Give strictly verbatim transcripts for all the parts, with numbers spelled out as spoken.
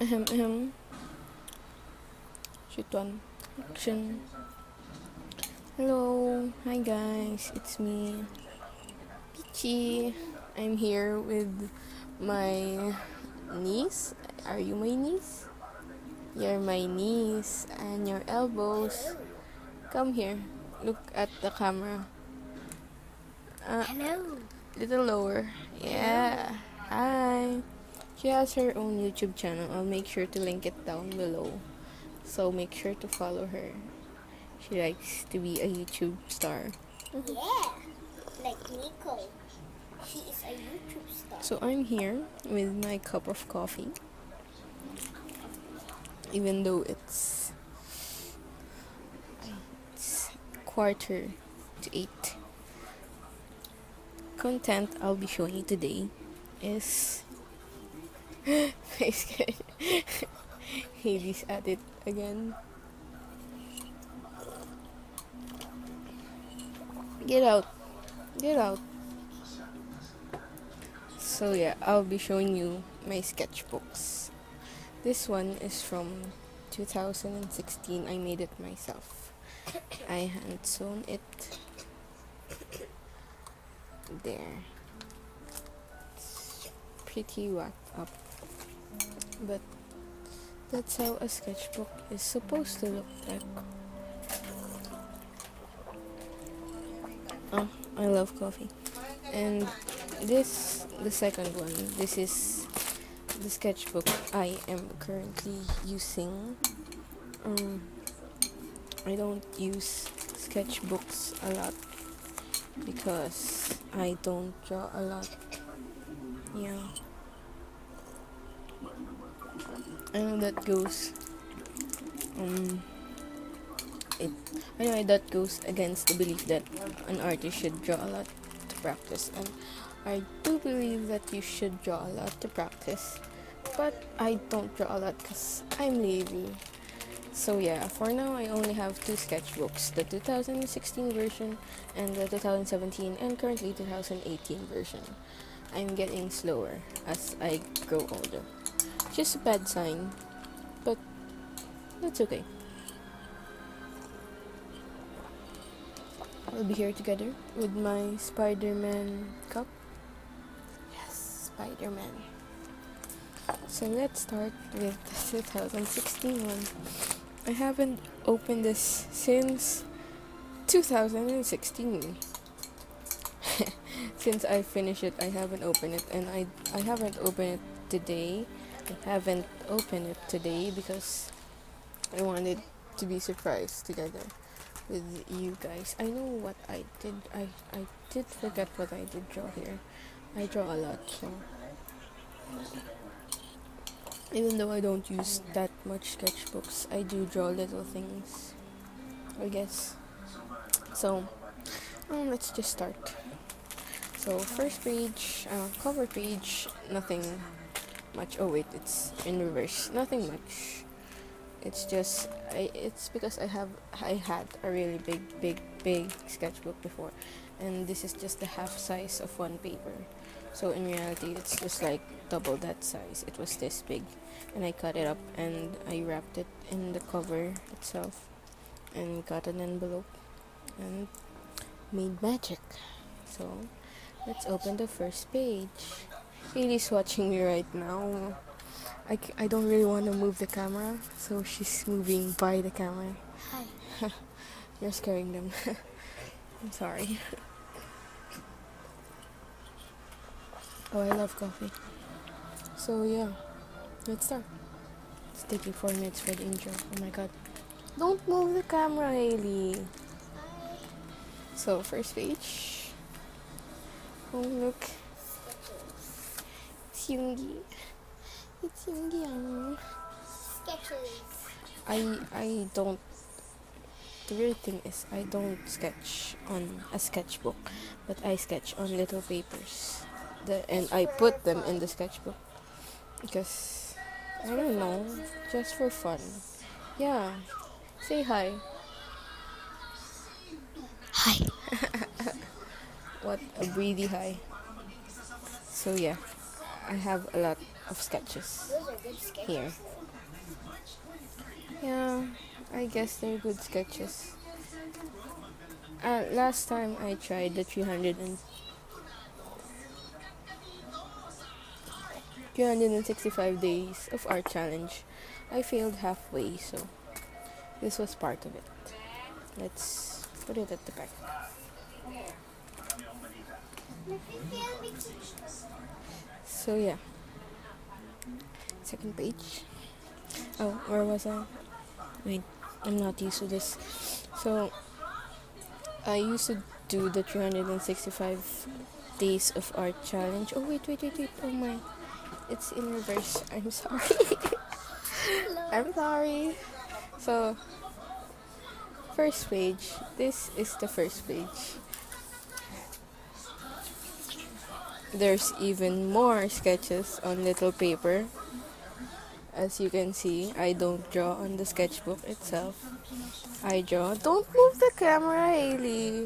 Ahem, ahem. Shoot one. Action. Hello. Hi, guys. It's me, Peachy. I'm here with my niece. Are you my niece? You're my niece. And your elbows. Come here. Look at the camera. Uh, Hello. little lower. Yeah. Hi. She has her own YouTube channel. I'll make sure to link it down below. So make sure to follow her. She likes to be a YouTube star. Yeah, like Nico. She is a YouTube star. So I'm here with my cup of coffee. Even though it's, it's quarter to eight. Content I'll be showing you today is face scan. Haley's at it again. Get out. Get out. So yeah, I'll be showing you my sketchbooks. This one is from two thousand sixteen. I made it myself. I hand sewn it there. It's pretty whacked up. But that's how a sketchbook is supposed to look like. Oh, I love coffee. And this, the second one, this is the sketchbook I am currently using. Um, I don't use sketchbooks a lot because I don't draw a lot. Yeah. I know that goes um it anyway that goes against the belief that an artist should draw a lot to practice, and I do believe that you should draw a lot to practice, but I don't draw a lot because I'm lazy. So yeah, for now I only have two sketchbooks, the two thousand sixteen version and the two thousand seventeen and currently two thousand eighteen version. I'm getting slower as I grow older. Just a bad sign, but that's okay. We'll be here together with my Spider-Man cup. Yes, Spider-Man. So let's start with the two thousand sixteen one. I haven't opened this since two thousand sixteen. Since I finished it, I haven't opened it, and I I haven't opened it today. I haven't opened it today because I wanted to be surprised together with you guys. I know what I did. I, I did forget what I did draw here. I draw a lot, so even though I don't use that much sketchbooks, I do draw little things, I guess. So um, let's just start. So first page, uh, cover page, nothing much. Oh wait, it's in reverse. Nothing much. It's just I. It's because I have I had a really big, big, big sketchbook before, and this is just the half size of one paper. So in reality, it's just like double that size. It was this big, and I cut it up and I wrapped it in the cover itself, and got an envelope, and made magic. So let's open the first page. Haley's watching me right now. I, c- I don't really want to move the camera, so she's moving by the camera. Hi. You're scaring them. I'm sorry. Oh, I love coffee. So yeah, let's start. It's taking four minutes for the intro. Oh my god. Don't move the camera, Haley. Hi. So, first page. Oh, look. It's Yoongi. It's Yoongi. um. Sketches. I I don't. The weird thing is I don't sketch on a sketchbook, but I sketch on little papers. The and I put them in the sketchbook because I don't know, just for fun. Yeah. Say hi. Hi. What a breathy hi. So yeah, I have a lot of sketches Those are good sketches. here. Yeah, I guess they're good sketches. Uh, last time I tried the three hundred and three hundred sixty-five days of art challenge, I failed halfway, so this was part of it. Let's put it at the back. So yeah, second page. Oh, where was I? Wait, I'm not used to this. So I used to do the three hundred sixty-five days of art challenge. Oh wait, wait, wait, wait. Oh my, it's in reverse. I'm sorry. I'm sorry. So first page. This is the first page. There's even more sketches on little paper. As you can see, I don't draw on the sketchbook itself. I draw. Don't move the camera, Hailey.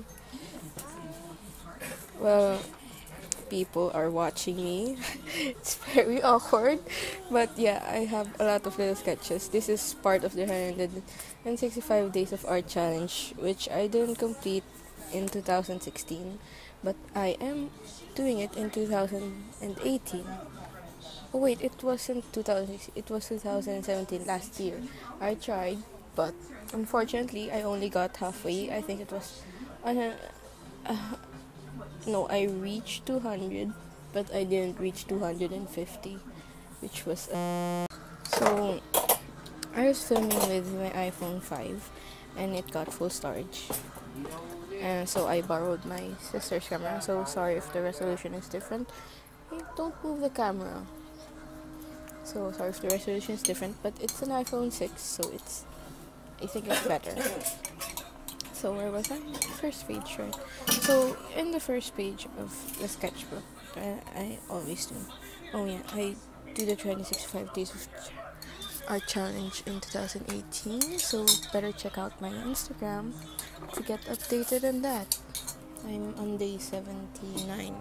Well, people are watching me. It's very awkward. But yeah, I have a lot of little sketches. This is part of the one hundred sixty-five Days of Art Challenge, which I didn't complete in two thousand sixteen. But I am doing it in two thousand eighteen. Oh wait, it wasn't two thousand sixteen, it was two thousand seventeen, last year. I tried, but unfortunately I only got halfway. I think it was uh, uh, no, I reached two hundred, but I didn't reach two hundred fifty, which was uh, so I was filming with my iPhone five and it got full storage. And so I borrowed my sister's camera. So sorry if the resolution is different. Hey, don't move the camera. So sorry if the resolution is different, but it's an iPhone six, so it's, I think it's better. So where was I? First page, right? So in the first page of the sketchbook, uh, I always do. Oh yeah, I do the three hundred sixty-five Days of Art Challenge in two thousand eighteen. So better check out my Instagram to get updated on that. I'm on day seventy-nine.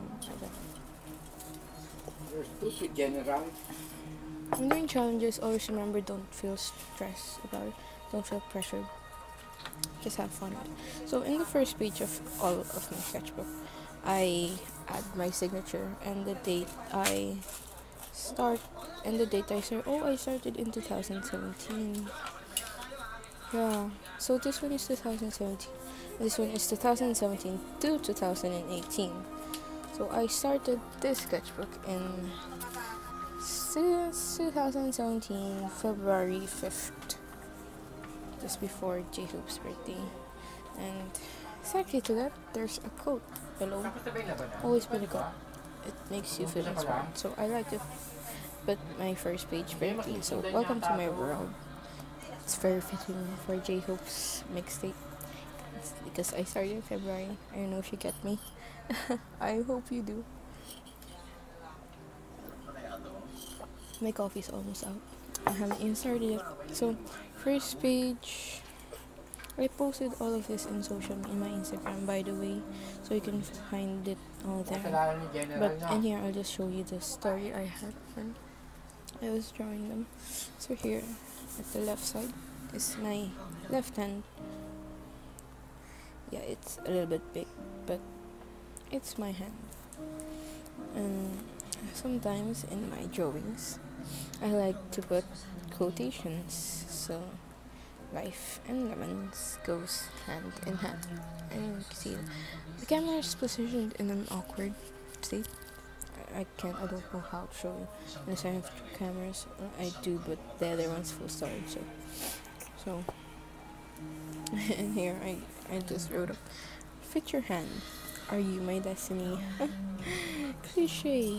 You're stupid, General. When doing challenges, always remember, don't feel stressed about it. Don't feel pressured. Just have fun with it. So in the first page of all of my sketchbook, I add my signature and the date I start and the date I start. Oh, I started in two thousand seventeen. Yeah. So this one is two thousand seventeen. This one is two thousand seventeen to two thousand eighteen. So I started this sketchbook in since two thousand seventeen, February fifth, just before J-Hope's birthday. And exactly to that, there's a quote below. Always put a quote. It makes you feel inspired. So I like to put my first page very clean. So welcome to my world. It's very fitting for J-Hope's mixtape. It's because I started in February. I don't know if you get me. I hope you do. My coffee's almost out. I haven't even started yet. So, first page. I posted all of this in social in my Instagram, by the way, so you can find it all there. But in here, I'll just show you the story I had when I was drawing them. So here, at the left side, is my left hand. Yeah, it's a little bit big, but it's my hand. And sometimes in my drawings, I like to put quotations. So life and lemons goes hand in hand. And you can see the camera is positioned in an awkward state. I, I can't, I don't know how to show you unless I have two cameras. I do, but the other one's full storage. So, so and here I, I just wrote up, fit your hand. Are you my destiny? Cliche.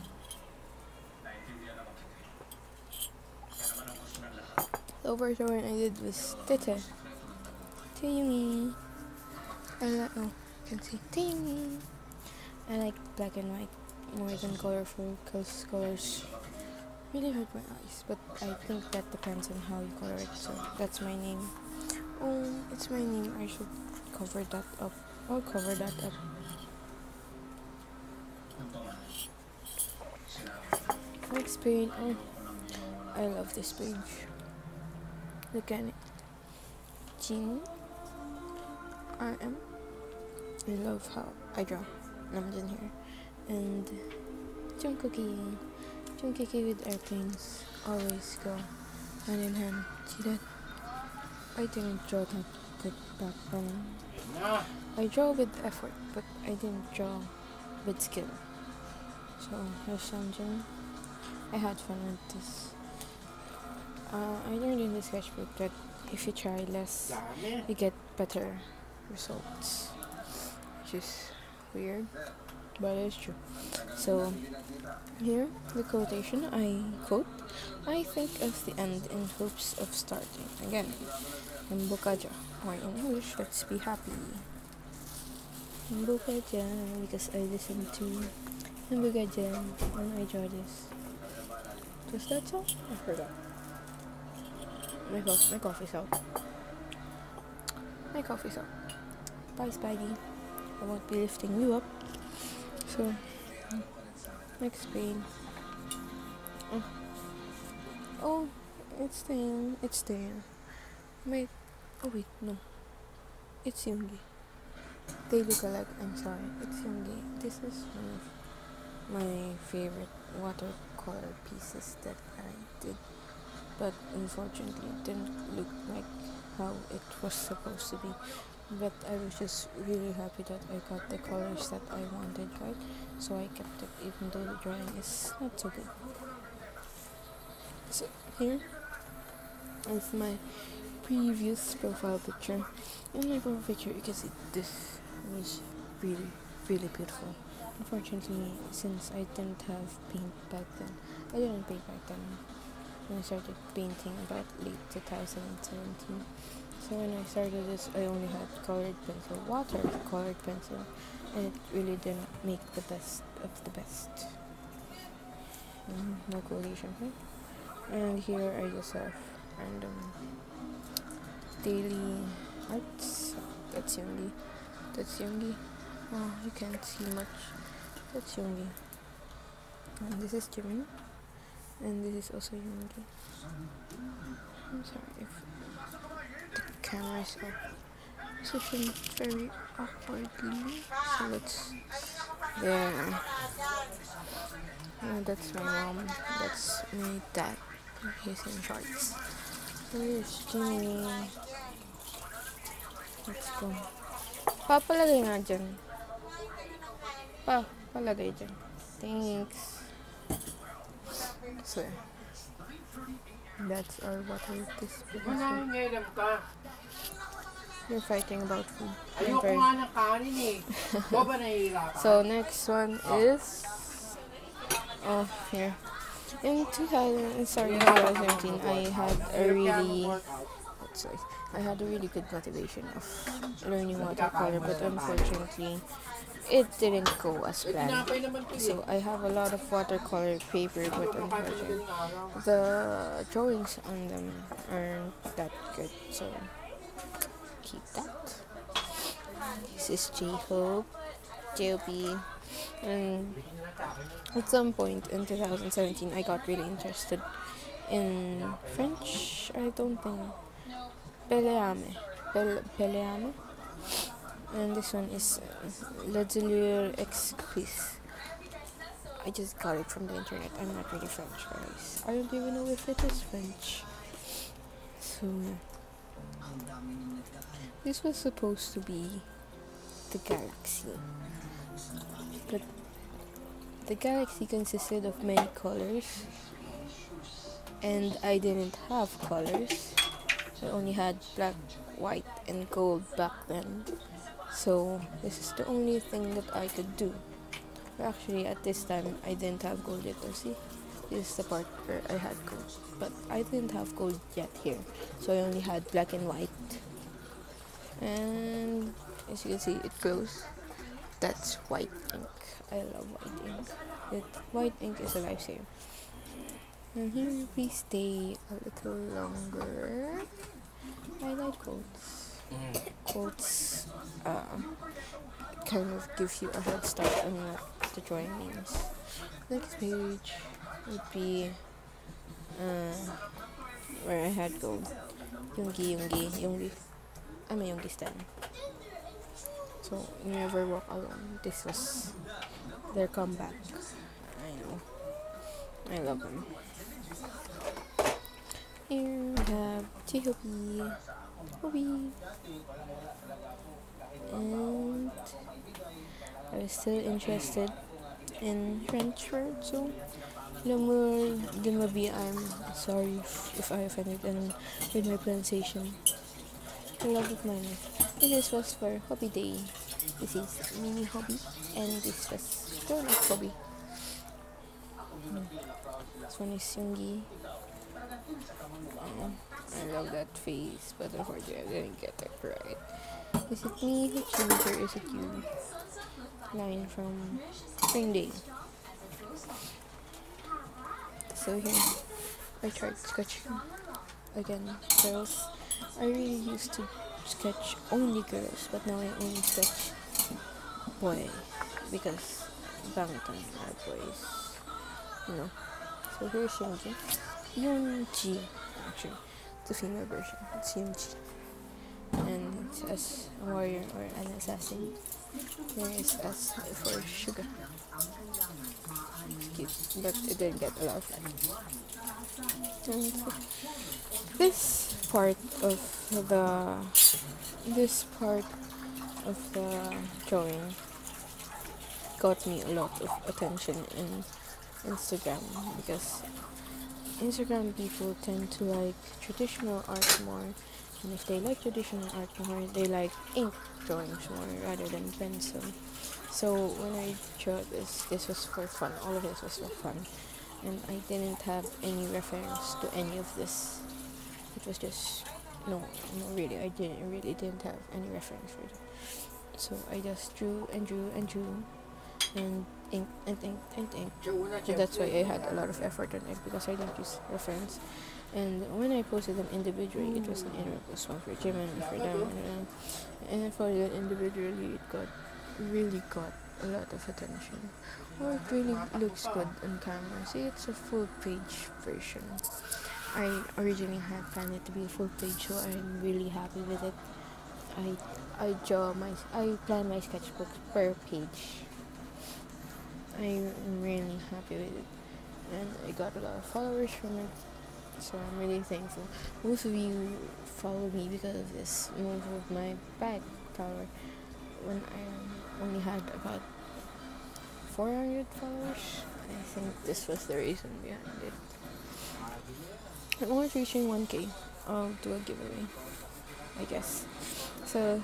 The first one I did was Tete. Teeny. I like, oh, you can see Teeny. I like black and white more than colorful because colors really hurt my eyes. But I think that depends on how you color it. So that's my name. Oh, it's my name. I should cover that up. I'll cover that up. Next page. Oh, I love this page. Look at it. Jin R M. I love how I draw Namjoon here. And Jungkooki. Jungkooki with airplanes always go hand in hand. See that? I didn't draw that good back then. I draw with effort, but I didn't draw with skill. So here's Namjoon. I had fun with this. Uh, I learned in the sketchbook that if you try less, you get better results, which is weird, but it's true. So here, the quotation I quote, I think of the end in hopes of starting again. Mbukaja, or in English, let's be happy. Mbukaja, because I listen to Mbukaja when I draw this. Was that song? I forgot. My, co- my coffee's out. My coffee's out. Bye, Spidey. I won't be lifting you up. So, next page. Oh, oh it's there. It's there. Wait. Oh, wait, no. It's Yoongi. They look alike. I'm sorry. It's Yoongi. This is one of my favorite watercolor pieces that I did. But unfortunately it didn't look like how it was supposed to be. But I was just really happy that I got the colors that I wanted, right? So I kept it even though the drawing is not so good. So here is my previous profile picture. In my profile picture you can see this was really, really beautiful. Unfortunately, since I didn't have paint back then, I didn't paint back then. When I started painting about late two thousand seventeen. So when I started this, I only had colored pencil, water colored pencil, and it really didn't make the best of the best. Mm, no quotation, right? And here I just have random daily arts. That's Yoongi. That's Yoongi. Oh, you can't see much. That's Yoongi. And this is Jimin. And this is also Yoongi. I'm sorry if the camera is up. Positioned very awkwardly. So let's. There. Yeah, that's my mom. That's my dad. He's in shorts. Here's Jimmy. Let's go. Pa, palagay nga dyan. Pa, palagay dyan. Thanks. So, that's our water display. You're fighting about food. I'm very- So, next one is... Oh, here. In two thousand, sorry, twenty seventeen, I had a really... Sorry. I had a really good motivation of learning watercolor, but unfortunately, it didn't go as planned. So I have a lot of watercolor paper, but unfortunately, the drawings on them aren't that good. So keep that. This is J-Hope, J O P, and at some point in two thousand seventeen, I got really interested in French. I don't think. Peleame. Pel- Peleame. And this one is uh, Le Delure Exquise. I just got it from the internet. I'm not really French, guys. I don't even know if it is French. So, this was supposed to be the galaxy. But the galaxy consisted of many colors. And I didn't have colors. I only had black, white, and gold back then. So this is the only thing that I could do. But actually, at this time, I didn't have gold yet. Or see, this is the part where I had gold. But I didn't have gold yet here. So I only had black and white. And as you can see, it glows. That's white ink. I love white ink. It, white ink is a lifesaver. And here we stay a little longer. I like quotes. Mm. Quotes uh, kind of give you a head start on what the drawing means. Next page. would be uh, where I had gold. Yoongi, Yoongi, Yoongi. I'm a Yoongi stan. So, You Never Walk Alone. This was their comeback. I know. I love them. Here we have T-Hobby. Hobby. And I was still interested in French word, so L'amour de ma vie, I'm sorry if, if I offended anyone with my pronunciation. The love of my life. This was for Hobby Day. This is mini hobby, and this was grown up hobby. Hmm. This one is Yoongi. Oh, I love that face, but unfortunately I didn't get it right. Is it me who changed, or is it you? Line from Spring Day. So here, I tried sketching again girls. I really used to sketch only girls, but now I only sketch boy because Bangtan are boys, you know. So here's Yoongi. Yoonji, actually, it's a female version. It's Yoonji, and it's as a warrior or an assassin. Here is S for sugar. It's cute, but it didn't get a lot of like. And this part of the this part of the drawing got me a lot of attention in Instagram because Instagram people tend to like traditional art more, and if they like traditional art more, they like ink drawings more rather than pencil. So when I drew this, this was for fun. All of this was for fun, and I didn't have any reference to any of this. It was just no, no, really, I didn't really didn't have any reference for it. So I just drew and drew and drew, and ink and ink and ink. And that's why I had a lot of effort on it because I didn't use reference. And when I posted them individually, it was an individual post, one for Jim and for them, and, and for them individually, it got really got a lot of attention. Or it really looks good on camera. See, it's a full page version. I originally had planned it to be a full page, so I'm really happy with it. I I draw my I plan my sketchbook per page. I'm really happy with it, and I got a lot of followers from it, so I'm really thankful. Most of you follow me because of this. Most of my bad follower, when I only had about four hundred followers, I think this was the reason behind it. I'm almost reaching one K. I'll do a giveaway, I guess. So,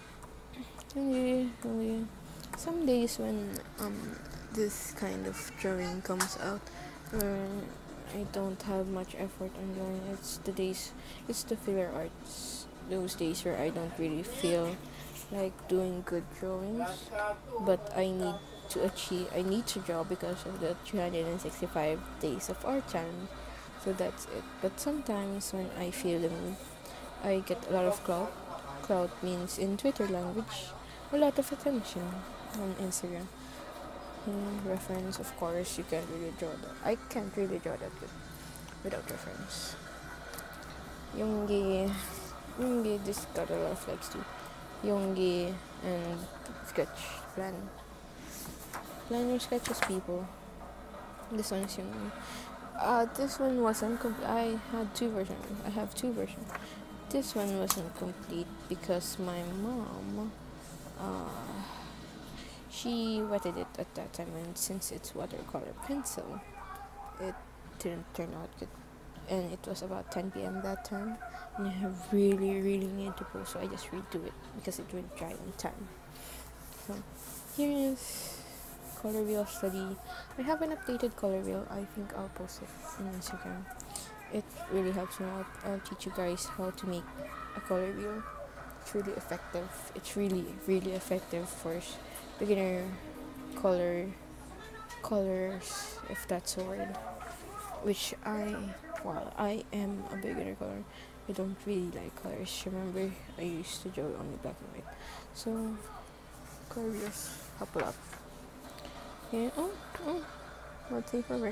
some days when um this kind of drawing comes out, uh, I don't have much effort on drawing. It's the days, it's the filler arts. Those days where I don't really feel like doing good drawings, but I need to achieve. I need to draw because of the three hundred sixty-five days of art challenge. So that's it. But sometimes when I feel the mood, I get a lot of clout. Clout means in Twitter language, a lot of attention on Instagram. In reference, of course, you can't really draw that. I can't really draw that good without reference. Yoongi, Yoongi, this got a lot of likes too. Yoongi and sketch plan. Plan your sketches, people. This one is Yoongi. Uh, this one wasn't complete. I had two versions. I have two versions. This one wasn't complete because my mom, uh, she wetted it at that time, and since it's watercolor pencil, it didn't turn out good. And it was about ten p.m. that time, and I really, really need to post, so I just redo it because it will dry in time. So here is color wheel study. I have an updated color wheel. I think I'll post it on Instagram. It really helps me out. I'll teach you guys how to make a color wheel. It's really effective. It's really, really effective for beginner color colors, if that's a word. Which I, well, I am a beginner color. I don't really like colors. Remember, I used to draw only black and white. So, color wheels help a lot. Yeah. Oh, oh. not safe for work.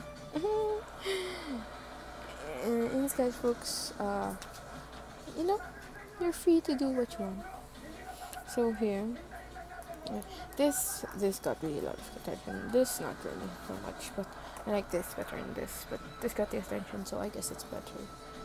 in, in sketchbooks, uh, you know, you're free to do what you want. So here, uh, this this got really a lot of attention. This not really so much, but I like this better than this. But this got the attention, so I guess it's better.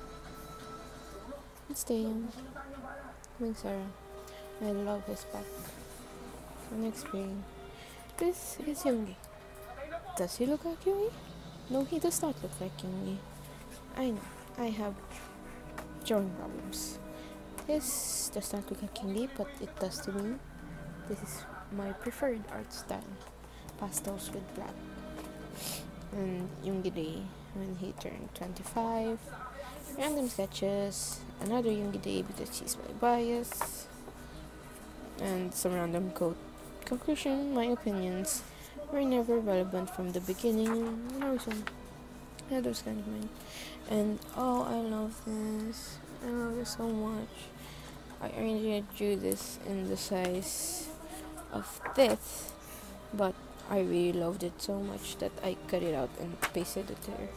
It's Taeyong, Wing Sarah. I love his back. So next screen. This is Yoongi. Does he look like Yoongi? No, he does not look like Yoongi. I know, I have drawing problems. This does not look like Yoongi, but it does to me. This is my preferred art style. Pastels with black. And Yoongi Day when he turned twenty-five. Random sketches. Another Yoongi Day because she's my bias. And some random quote. Conclusion, my opinions were never relevant from the beginning. You know, so yeah, those kind of mine. And oh, I love this. I love this so much. I originally drew this in the size of this, but I really loved it so much that I cut it out and pasted it there.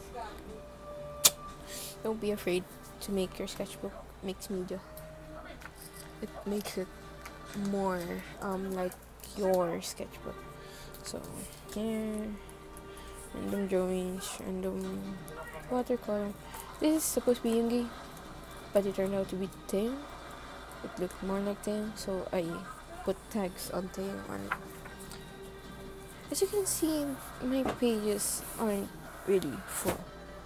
Don't be afraid to make your sketchbook mixed media. It makes it more um like your sketchbook. So here, random drawings, random watercolor. This is supposed to be Yoongi, but it turned out to be Taeyong. It looked more like Taeyong, so I put tags on Taeyong on it. As you can see, my pages aren't really full.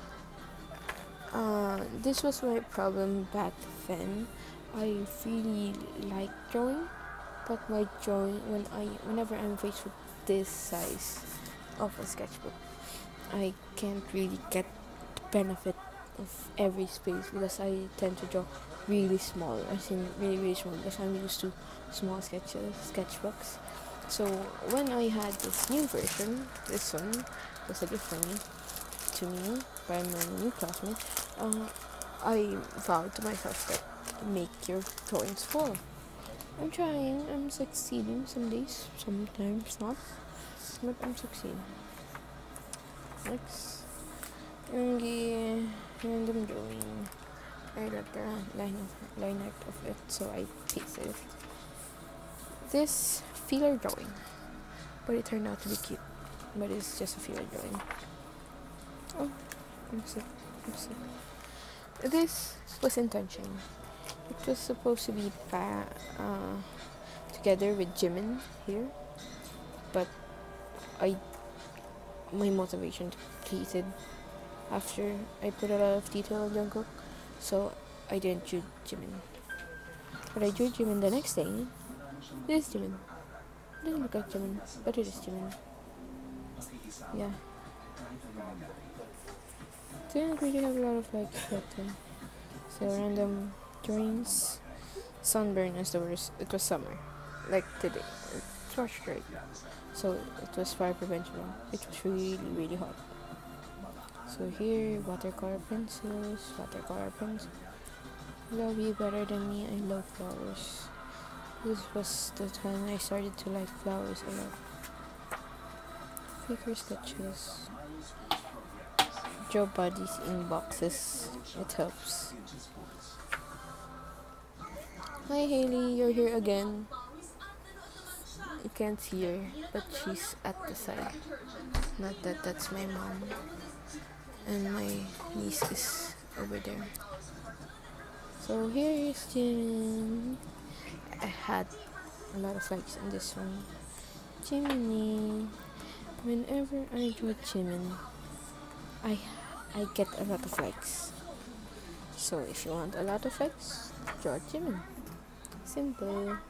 Uh, this was my problem back then. I really like drawing, but my drawing when I whenever I'm faced with this size of a sketchbook, I can't really get the benefit of every space because I tend to draw really small. I think really really small because I'm used to small sketches, sketchbooks. So when I had this new version, this one was a gift from me to me by my new classmate. Uh, I vowed to myself that make your drawings full. I'm trying. I'm succeeding some days, sometimes not, but I'm succeeding. Next, Yoongi random drawing. I like the line of, line art of it, so I pasted it. This feeler drawing, but it turned out to be cute. But it's just a feeler drawing. Oh, I'm sick. I'm sick. This was intentional. It was supposed to be pa- uh, together with Jimin here, but I my motivation depleted after I put a lot of detail on Jungkook, so I didn't drew Jimin. But I drew Jimin the next day. This is Jimin. It doesn't look like Jimin, but it is Jimin. Yeah. Didn't really have a lot of likes, but uh, so random drawings. Sunburn is the worst. It was summer, like today. It's March right, so it was fire prevention. It was really really hot. So here, watercolor pencils, watercolor pencils. Love you better than me. I love flowers. This was the time I started to like flowers a lot. Figure sketches. Draw bodies in boxes. It helps. Hi Haley, you're here again. You can't see her, but she's at the side. Not that that's my mom. And my niece is over there. So here is Jimin. I had a lot of likes in this one. Jiminy. Whenever I draw Jimin, I I get a lot of likes. So if you want a lot of likes, draw Jimin. Simple.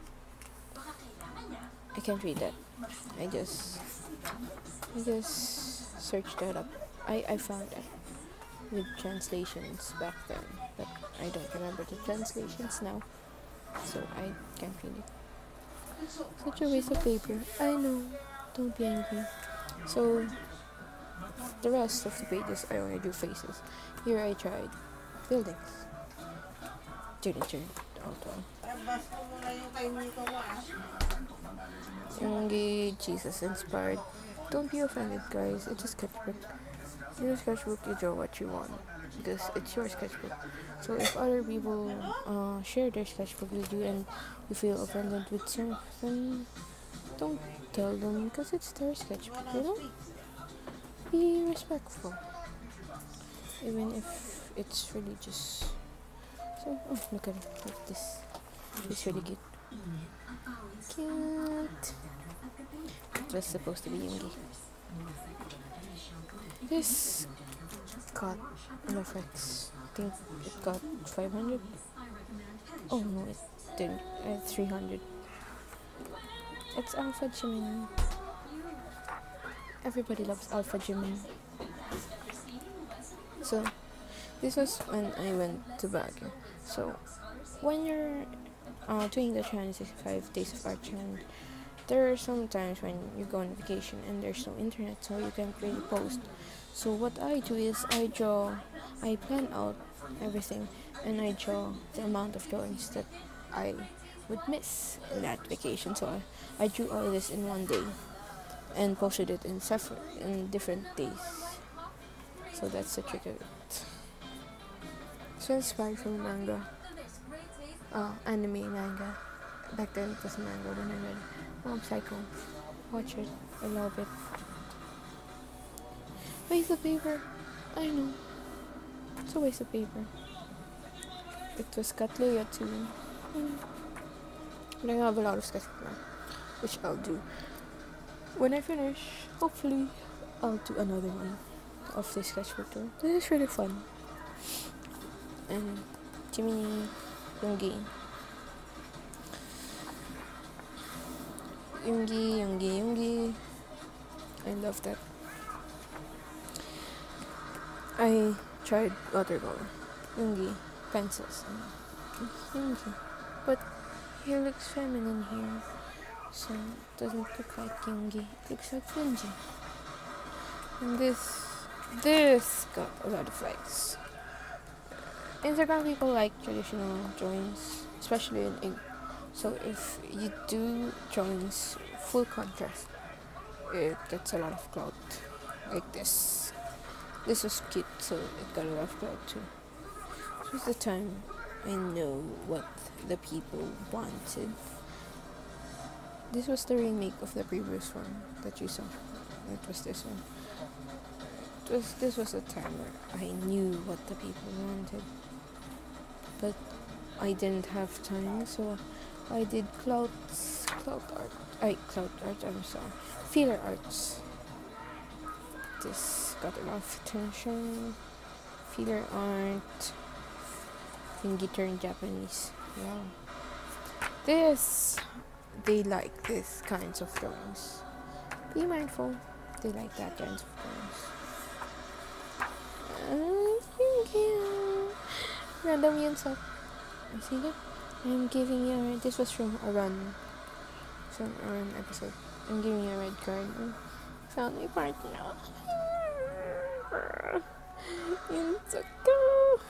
I can't read that. I just I just searched that up. I, I found that with translations back then, but I don't remember the translations now, so I can't read it. Such a waste of paper. I know. Don't be angry. So the rest of the pages I only do faces. Here I tried buildings. Didn't turn out well. Yoongi Jesus inspired don't be offended, guys. It's a sketchbook. In a sketchbook, you draw what you want because it's your sketchbook. So if other people uh, share their sketchbook with you and you feel offended with something, don't tell them because it's their sketchbook. You know, be respectful, even if it's really just. So, oh, look at it, like this. It's really cute. Cute. It was supposed to be Yoongi. This got L F X. I think it got five hundred. Oh no, it didn't. Uh, three hundred. It's Alpha Jimin. Everybody loves Alpha Jimin. So, this was when I went to Baguio. So, when you're uh, doing the three hundred sixty-five Days of Art Challenge, there are some times when you go on vacation and there's no internet, so you can't really post. So what I do is I draw, I plan out everything, and I draw the amount of drawings that I would miss in that vacation. So I, I drew all this in one day and posted it in separate in different days. So that's the trick of it. So inspired from manga, uh, anime manga. Back then it was manga when I read Mob Psycho. Watch it, I love it. Waste of paper, I know. It's a waste of paper. It was Katleya too. Mm. But I have a lot of sketches now, which I'll do. When I finish, hopefully, I'll do another one of this sketchbook tour. This is really fun. And Jiminy Yoongi. Yoongi, Yoongi, Yoongi. I love that. I tried watercolor, Yoongi, pencils, and Yoongi. But he looks feminine here, so it doesn't look like Yoongi. It looks like Funji. And this, this got a lot of likes. Instagram people like traditional drawings, especially in ink. So if you do drawings full contrast, it gets a lot of clout, like this. This was cute, so it got a lot of clout too. This was the time I know what the people wanted. This was the remake of the previous one that you saw. It was this one. It was this was the time where I knew what the people wanted, but I didn't have time, so I did clout clout art. I clout art. I'm sorry, filler arts. This got a lot of attention. Filler art. Thingy turned Japanese. Yeah. This, they like this kinds of drawings. Be mindful. They like that kinds of drawings. Uh, thank you. Random Yunsup. You see that? I'm giving you a, this was from a run. From a run episode. I'm giving you a red card. Found my partner. Yunsuko.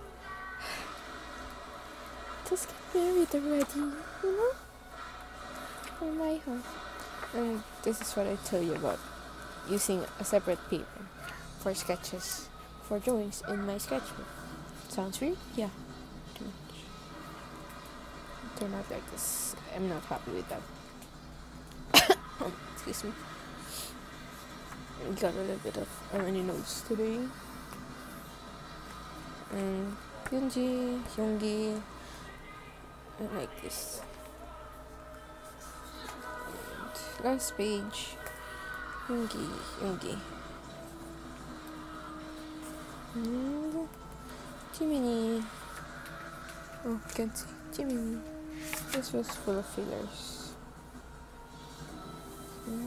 Just get married already, you know? For my home. And this is what I tell you about using a separate paper for sketches, for drawings in my sketchbook. Sounds weird? Yeah. Too much. It turned out like this. I'm not happy with that. Excuse me. Got a little bit of runny nose today. And Yoongi, Yoongi, I like this. And last page, Yoongi, Yoongi. And Jiminy. Oh, you can see Jiminy. This was full of fillers. Mm.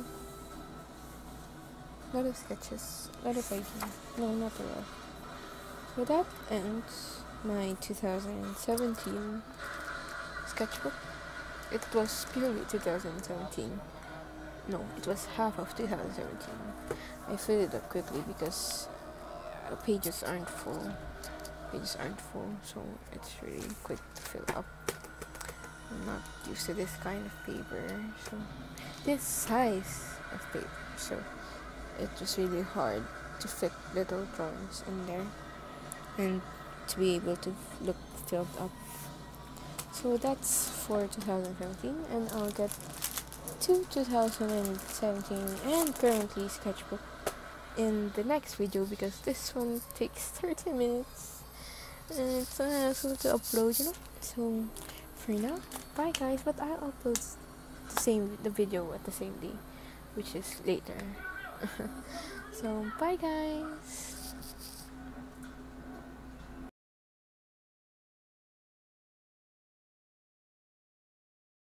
A lot of sketches, a lot of ideas. No, not a lot. So that ends my two thousand seventeen sketchbook. It was purely two thousand seventeen. No, it was half of two thousand seventeen. I filled it up quickly because uh, pages aren't full. Pages aren't full, so it's really quick to fill up. I'm not used to this kind of paper, so this size of paper, so it was really hard to fit little drawings in there and to be able to look filled up. So that's for twenty seventeen, and I'll get to two thousand seventeen and currently sketchbook in the next video, because this one takes thirty minutes and it's a hassle to upload, you know. So for now, bye guys, but I'll upload the same the video at the same day, which is later. So bye guys.